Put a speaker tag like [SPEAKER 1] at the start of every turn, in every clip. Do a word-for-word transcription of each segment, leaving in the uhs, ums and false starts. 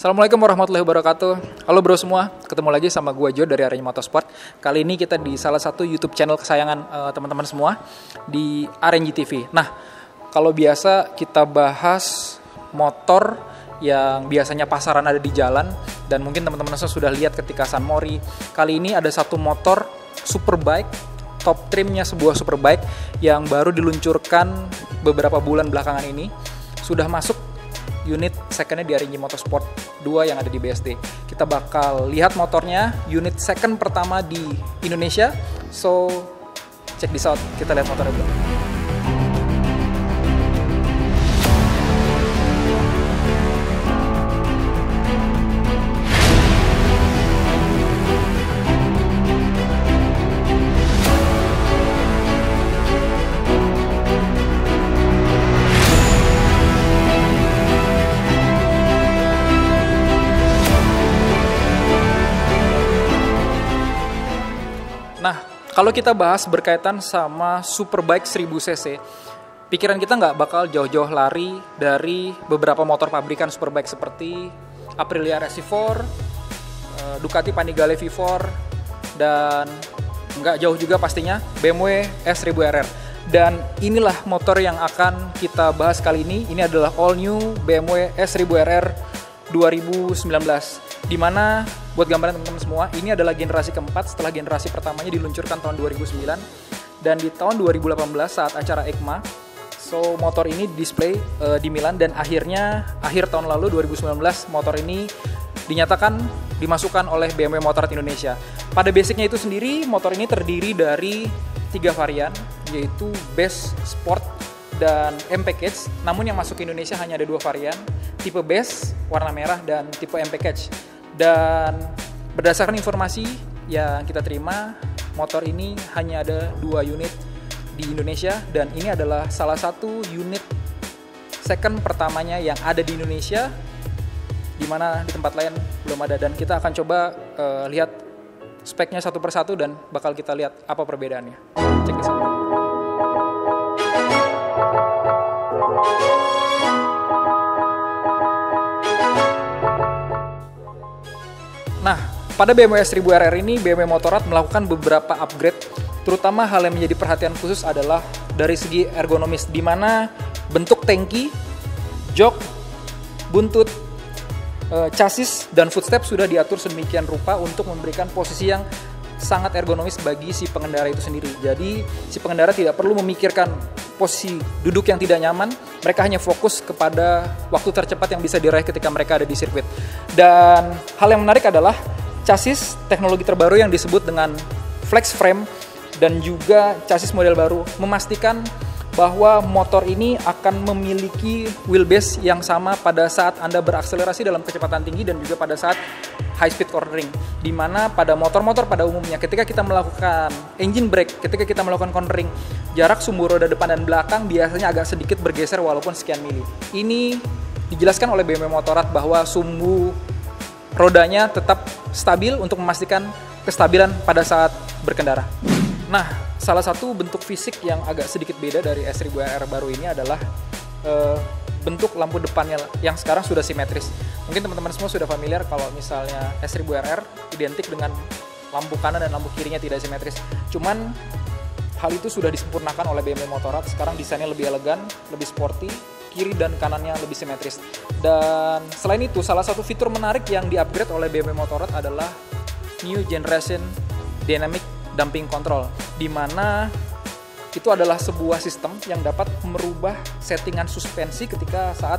[SPEAKER 1] Assalamualaikum warahmatullahi wabarakatuh. Halo bro semua, ketemu lagi sama gue Jo dari Arenya Motorsport. Kali ini kita di salah satu YouTube channel kesayangan uh, teman-teman semua di Arenya T V. Nah, kalau biasa kita bahas motor yang biasanya pasaran ada di jalan dan mungkin teman-teman sudah lihat ketika San Mori. Kali ini ada satu motor superbike, top trimnya sebuah superbike yang baru diluncurkan beberapa bulan belakangan ini. Sudah masuk unit secondnya di Arenya Motorsport dua yang ada di B S D. Kita bakal lihat motornya, unit second pertama di Indonesia. So, check this out. Kita lihat motornya dulu. Nah, kalau kita bahas berkaitan sama superbike seribu cc, pikiran kita nggak bakal jauh-jauh lari dari beberapa motor pabrikan superbike seperti Aprilia R S C empat, Ducati Panigale V empat, dan nggak jauh juga pastinya B M W S seribu R R. Dan inilah motor yang akan kita bahas kali ini. Ini adalah all new B M W S seribu R R dua ribu sembilan belas. Dimana buat gambaran teman-teman semua, ini adalah generasi keempat setelah generasi pertamanya diluncurkan tahun dua ribu sembilan, dan di tahun dua ribu delapan belas saat acara EICMA, so motor ini display uh, di Milan, dan akhirnya akhir tahun lalu dua ribu sembilan belas motor ini dinyatakan dimasukkan oleh B M W Motorrad Indonesia. Pada basicnya itu sendiri, motor ini terdiri dari tiga varian, yaitu Base, Sport, dan M Package. Namun yang masuk ke Indonesia hanya ada dua varian, tipe Base warna merah dan tipe M Package. Dan berdasarkan informasi yang kita terima, motor ini hanya ada dua unit di Indonesia, dan ini adalah salah satu unit second pertamanya yang ada di Indonesia, di mana di tempat lain belum ada. Dan kita akan coba uh, lihat speknya satu persatu dan bakal kita lihat apa perbedaannya. Cek this out. Nah, pada B M W S seribu R R ini, B M W Motorrad melakukan beberapa upgrade, terutama hal yang menjadi perhatian khusus adalah dari segi ergonomis, di mana bentuk tangki, jok, buntut, e, chassis, dan footstep sudah diatur sedemikian rupa untuk memberikan posisi yang sangat ergonomis bagi si pengendara itu sendiri. Jadi, si pengendara tidak perlu memikirkan posisi duduk yang tidak nyaman, mereka hanya fokus kepada waktu tercepat yang bisa diraih ketika mereka ada di sirkuit. Dan hal yang menarik adalah chassis teknologi terbaru yang disebut dengan flex frame dan juga chassis model baru memastikan bahwa motor ini akan memiliki wheelbase yang sama pada saat Anda berakselerasi dalam kecepatan tinggi dan juga pada saat high speed cornering, di mana pada motor-motor pada umumnya ketika kita melakukan engine brake, ketika kita melakukan cornering, jarak sumbu roda depan dan belakang biasanya agak sedikit bergeser walaupun sekian mili. Ini dijelaskan oleh B M W Motorrad bahwa sumbu rodanya tetap stabil untuk memastikan kestabilan pada saat berkendara. Nah, salah satu bentuk fisik yang agak sedikit beda dari S seribu R R baru ini adalah uh, bentuk lampu depannya yang sekarang sudah simetris. Mungkin teman-teman semua sudah familiar kalau misalnya S seribu R R identik dengan lampu kanan dan lampu kirinya tidak simetris. Cuman hal itu sudah disempurnakan oleh B M W Motorrad. Sekarang desainnya lebih elegan, lebih sporty, kiri dan kanannya lebih simetris. Dan selain itu, salah satu fitur menarik yang di-upgrade oleh B M W Motorrad adalah New Generation Dynamic Damping Control, di mana itu adalah sebuah sistem yang dapat merubah settingan suspensi ketika saat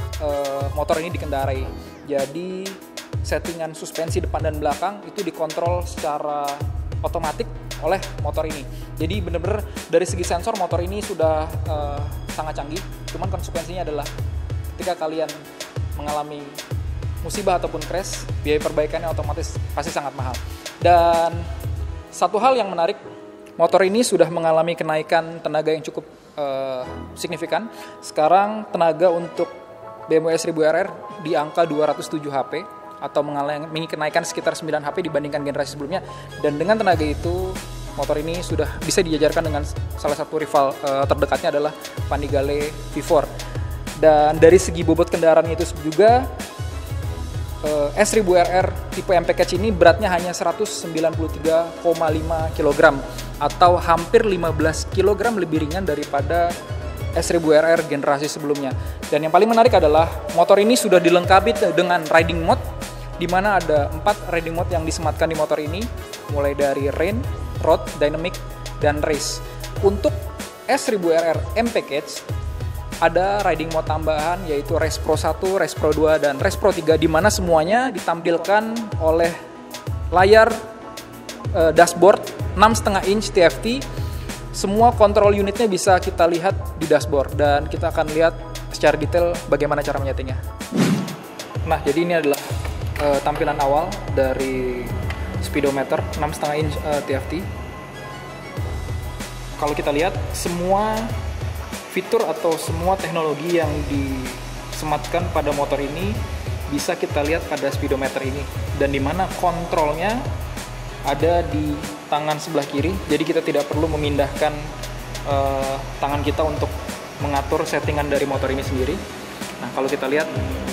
[SPEAKER 1] uh, motor ini dikendarai. Jadi settingan suspensi depan dan belakang itu dikontrol secara otomatis oleh motor ini. Jadi benar-benar dari segi sensor motor ini sudah uh, sangat canggih. Cuman konsekuensinya adalah ketika kalian mengalami musibah ataupun crash, biaya perbaikannya otomatis pasti sangat mahal. Dan satu hal yang menarik, motor ini sudah mengalami kenaikan tenaga yang cukup uh, signifikan. Sekarang tenaga untuk B M W S seribu R R di angka dua ratus tujuh H P atau mengalami kenaikan sekitar sembilan H P dibandingkan generasi sebelumnya. Dan dengan tenaga itu, motor ini sudah bisa dijajarkan dengan salah satu rival uh, terdekatnya adalah Panigale V empat. Dan dari segi bobot kendaraan itu juga uh, S seribu R R tipe M package ini beratnya hanya seratus sembilan puluh tiga koma lima kilogram atau hampir lima belas kilogram lebih ringan daripada S seribu R R generasi sebelumnya. Dan yang paling menarik adalah motor ini sudah dilengkapi dengan riding mode, di mana ada empat riding mode yang disematkan di motor ini, mulai dari Rain, Road, Dynamic, dan Race. Untuk S seribu R R M package ada riding mode tambahan yaitu Race Pro satu, Race Pro dua, dan Race Pro tiga, di mana semuanya ditampilkan oleh layar uh, dashboard enam koma lima inch T F T. Semua kontrol unitnya bisa kita lihat di dashboard dan kita akan lihat secara detail bagaimana cara menyetingnya. Nah, jadi ini adalah uh, tampilan awal dari speedometer enam koma lima inch uh, T F T. Kalau kita lihat, semua fitur atau semua teknologi yang disematkan pada motor ini bisa kita lihat pada speedometer ini, dan dimana kontrolnya ada di tangan sebelah kiri, jadi kita tidak perlu memindahkan uh, tangan kita untuk mengatur settingan dari motor ini sendiri. Nah, kalau kita lihat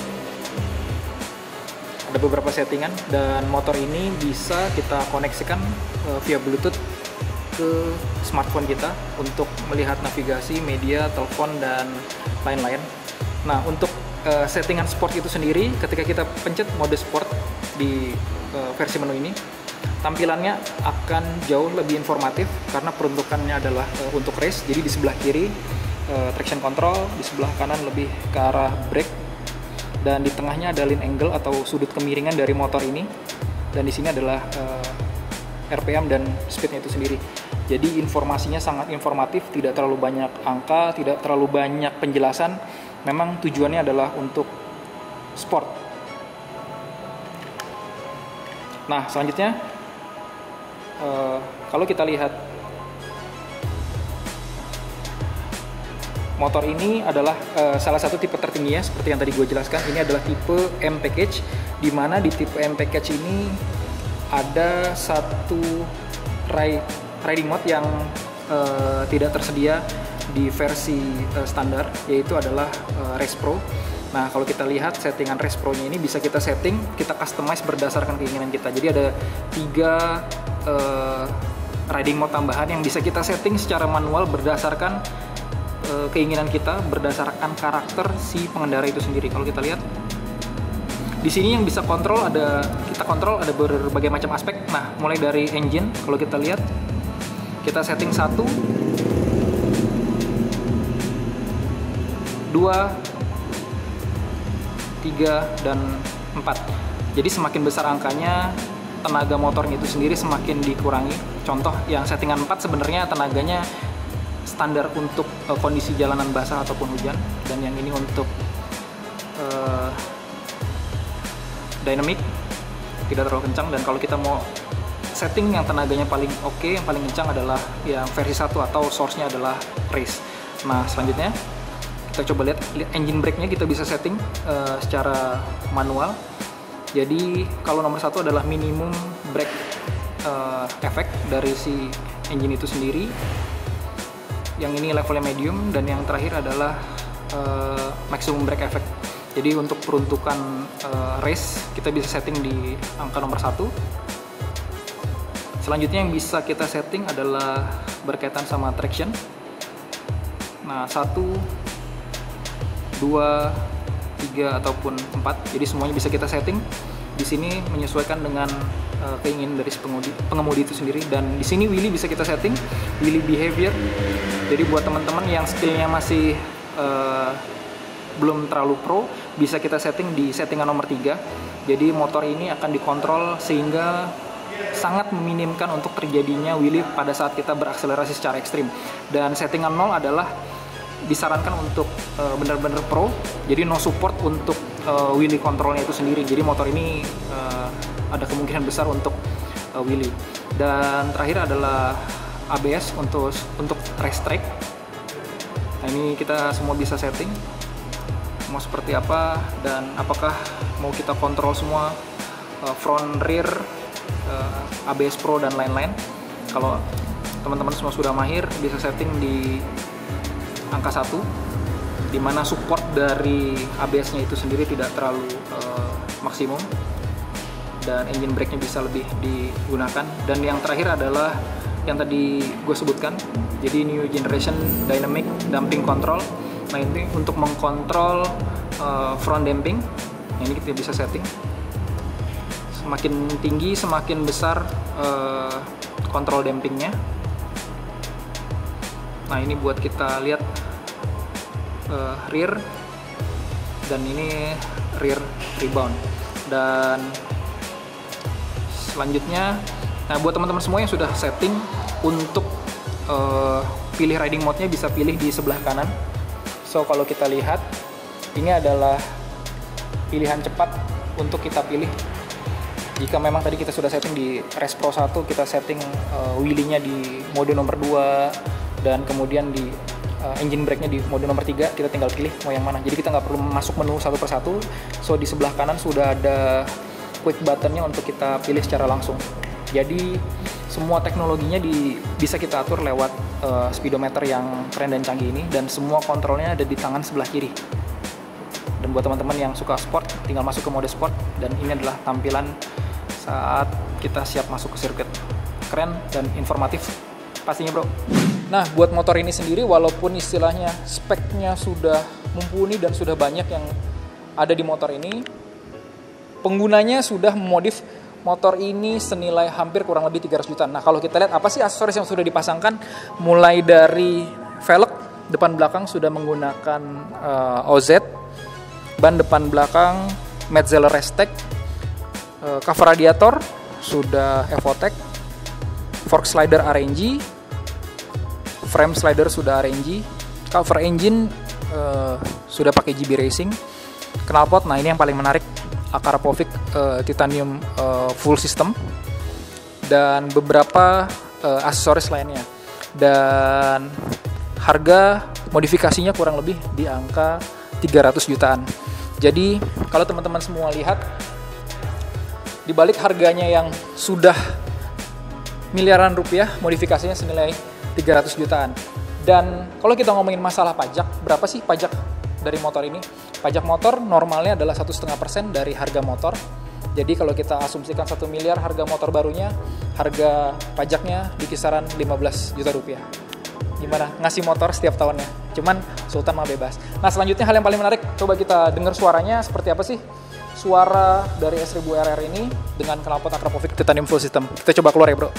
[SPEAKER 1] ada beberapa settingan, dan motor ini bisa kita koneksikan uh, via Bluetooth ke smartphone kita untuk melihat navigasi, media, telepon, dan lain-lain. Nah, untuk uh, settingan sport itu sendiri, ketika kita pencet mode sport di uh, versi menu ini, tampilannya akan jauh lebih informatif karena peruntukannya adalah uh, untuk race. Jadi di sebelah kiri uh, traction control, di sebelah kanan lebih ke arah brake, dan di tengahnya ada lean angle atau sudut kemiringan dari motor ini, dan di sini adalah uh, R P M dan speednya itu sendiri. Jadi informasinya sangat informatif, tidak terlalu banyak angka, tidak terlalu banyak penjelasan. Memang tujuannya adalah untuk sport. Nah, selanjutnya uh, kalau kita lihat, motor ini adalah uh, salah satu tipe tertingginya seperti yang tadi gue jelaskan. Ini adalah tipe M package, di mana di tipe M package ini ada satu riding mode yang uh, tidak tersedia di versi uh, standar, yaitu adalah uh, Race Pro. Nah, kalau kita lihat settingan Race Pro-nya ini bisa kita setting, kita customize berdasarkan keinginan kita. Jadi ada tiga uh, riding mode tambahan yang bisa kita setting secara manual berdasarkan uh, keinginan kita, berdasarkan karakter si pengendara itu sendiri. Kalau kita lihat di sini yang bisa kontrol ada, kita kontrol ada berbagai macam aspek. Nah, mulai dari engine, kalau kita lihat, kita setting satu, dua, tiga, dan empat. Jadi semakin besar angkanya, tenaga motornya itu sendiri semakin dikurangi. Contoh yang settingan empat sebenarnya tenaganya standar untuk uh, kondisi jalanan basah ataupun hujan, dan yang ini untuk uh, dynamic, tidak terlalu kencang. Dan kalau kita mau setting yang tenaganya paling oke, okay, yang paling kencang adalah yang versi satu atau source-nya adalah race. Nah, selanjutnya kita coba lihat engine brake-nya, kita bisa setting uh, secara manual. Jadi kalau nomor satu adalah minimum brake uh, effect dari si engine itu sendiri, yang ini levelnya medium, dan yang terakhir adalah uh, maximum brake effect. Jadi untuk peruntukan uh, race kita bisa setting di angka nomor satu. Selanjutnya yang bisa kita setting adalah berkaitan sama traction. Nah, satu, dua, tiga, ataupun empat. Jadi semuanya bisa kita setting. Di sini menyesuaikan dengan uh, keinginan dari si pengemudi, pengemudi itu sendiri. Dan di sini wheelie bisa kita setting, wheelie behavior. Jadi buat teman-teman yang skillnya masih uh, belum terlalu pro, bisa kita setting di settingan nomor tiga. Jadi motor ini akan dikontrol sehingga sangat meminimkan untuk terjadinya wheelie pada saat kita berakselerasi secara ekstrim. Dan settingan nol adalah disarankan untuk uh, benar-benar pro, jadi no support untuk uh, wheelie kontrolnya itu sendiri. Jadi motor ini uh, ada kemungkinan besar untuk uh, wheelie. Dan terakhir adalah A B S untuk untuk race track. Nah, ini kita semua bisa setting mau seperti apa, dan apakah mau kita kontrol semua uh, front, rear, uh, A B S Pro, dan lain-lain. Kalau teman-teman semua sudah mahir, bisa setting di angka satu, dimana support dari A B S-nya itu sendiri tidak terlalu uh, maksimum, dan engine brake-nya bisa lebih digunakan. Dan yang terakhir adalah yang tadi gue sebutkan, jadi new generation dynamic damping control. Nah ini untuk mengkontrol uh, front damping. Nah, ini kita bisa setting semakin tinggi semakin besar uh, kontrol dampingnya. Nah ini buat kita lihat uh, rear, dan ini rear rebound. Dan selanjutnya, nah buat teman-teman semua yang sudah setting untuk uh, pilih riding mode-nya, bisa pilih di sebelah kanan. So kalau kita lihat, ini adalah pilihan cepat untuk kita pilih. Jika memang tadi kita sudah setting di Race Pro satu, kita setting uh, wheelie-nya di mode nomor dua, dan kemudian di uh, engine brake-nya di mode nomor tiga, kita tinggal pilih mau yang mana. Jadi kita nggak perlu masuk menu satu persatu. So di sebelah kanan sudah ada quick button-nya untuk kita pilih secara langsung. Jadi semua teknologinya di, bisa kita atur lewat uh, speedometer yang keren dan canggih ini, dan semua kontrolnya ada di tangan sebelah kiri. Dan buat teman-teman yang suka sport, tinggal masuk ke mode sport, dan ini adalah tampilan saat kita siap masuk ke sirkuit. Keren dan informatif pastinya, bro. Nah, buat motor ini sendiri, walaupun istilahnya speknya sudah mumpuni dan sudah banyak yang ada di motor ini, penggunanya sudah memodif motor ini senilai hampir kurang lebih tiga ratus juta. Nah, kalau kita lihat apa sih aksesoris yang sudah dipasangkan, mulai dari velg depan belakang sudah menggunakan uh, O Z, ban depan belakang Metzeler Restec, uh, cover radiator sudah Evotec, fork slider R N G, frame slider sudah R N G, cover engine uh, sudah pakai G B Racing, knalpot, nah ini yang paling menarik, Akrapovic uh, titanium uh, full system, dan beberapa uh, aksesoris lainnya. Dan harga modifikasinya kurang lebih di angka tiga ratus jutaan. Jadi kalau teman-teman semua lihat, di balik harganya yang sudah miliaran rupiah, modifikasinya senilai tiga ratus jutaan. Dan kalau kita ngomongin masalah pajak, berapa sih pajak dari motor ini? Pajak motor normalnya adalah satu koma lima persen dari harga motor. Jadi kalau kita asumsikan satu miliar harga motor barunya, harga pajaknya di kisaran lima belas juta rupiah. Gimana ngasih motor setiap tahunnya? Cuman Sultan mah bebas. Nah selanjutnya hal yang paling menarik, coba kita dengar suaranya seperti apa sih suara dari S seribu R R ini dengan knalpot Akrapovic titanium full system. Kita coba keluar ya, bro.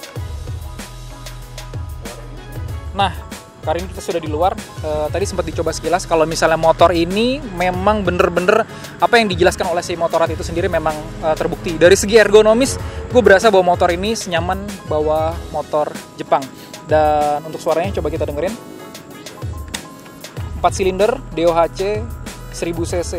[SPEAKER 1] Nah, kali ini kita sudah di luar. E, tadi sempat dicoba sekilas. Kalau misalnya motor ini memang bener-bener apa yang dijelaskan oleh si Motorrad itu sendiri memang e, terbukti. Dari segi ergonomis, gue berasa bahwa motor ini senyaman bawa motor Jepang. Dan untuk suaranya coba kita dengerin. empat silinder D O H C seribu cc.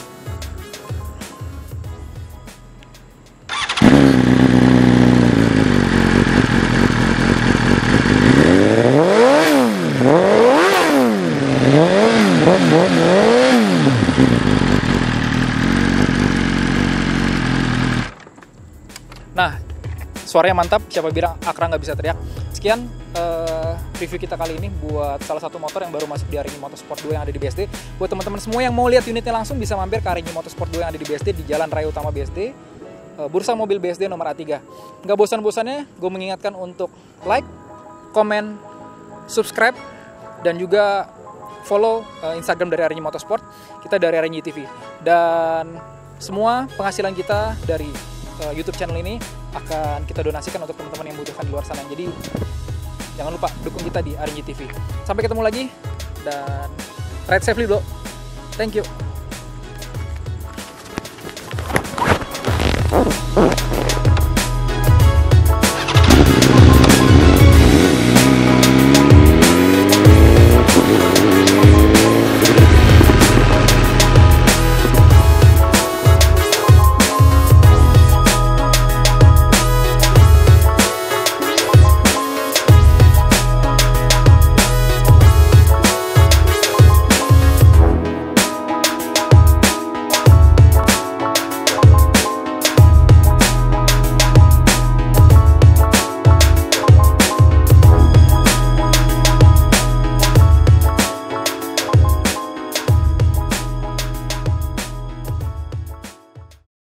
[SPEAKER 1] Nah, suaranya mantap, siapa bilang Akra nggak bisa teriak. Sekian uh, review kita kali ini buat salah satu motor yang baru masuk di Arenji Motorsport dua yang ada di B S D. Buat teman-teman semua yang mau lihat unitnya langsung, bisa mampir ke Arenji Motorsport dua yang ada di B S D, di Jalan Raya Utama B S D, uh, Bursa Mobil B S D nomor A tiga. Nggak bosan-bosannya, gue mengingatkan untuk like, komen, subscribe, dan juga follow uh, Instagram dari Arenji Motorsport. Kita dari Arenji T V. Dan semua penghasilan kita dari uh, YouTube channel ini akan kita donasikan untuk teman-teman yang membutuhkan di luar sana. Jadi jangan lupa dukung kita di Arenji T V. Sampai ketemu lagi, dan ride safely, bro. Thank you.